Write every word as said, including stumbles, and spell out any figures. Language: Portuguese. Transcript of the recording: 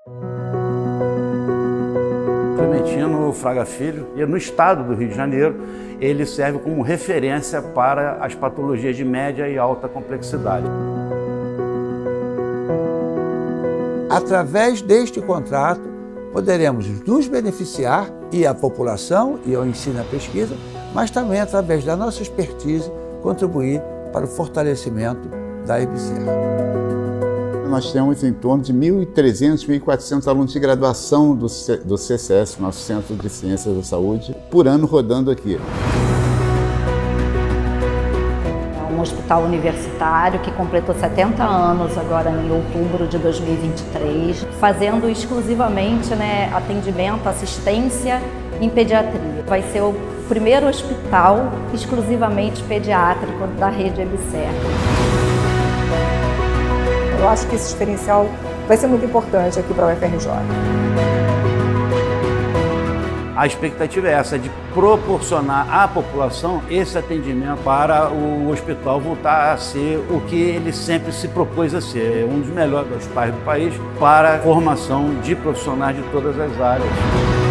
Clementino Fraga Filho, e no estado do Rio de Janeiro, ele serve como referência para as patologias de média e alta complexidade. Através deste contrato, poderemos nos beneficiar, e a população, e ao ensino e à pesquisa, mas também, através da nossa expertise, contribuir para o fortalecimento da E B C E R. Nós temos em torno de mil e trezentos, mil e quatrocentos alunos de graduação do, C do C C S, nosso Centro de Ciências da Saúde, por ano rodando aqui. É um hospital universitário que completou setenta anos agora em outubro de dois mil e vinte e três, fazendo exclusivamente, né, atendimento, assistência em pediatria. Vai ser o primeiro hospital exclusivamente pediátrico da rede E B C E R. Eu acho que esse diferencial vai ser muito importante aqui para a U F R J. A expectativa é essa, de proporcionar à população esse atendimento para o hospital voltar a ser o que ele sempre se propôs a ser, um dos melhores hospitais do país para a formação de profissionais de todas as áreas.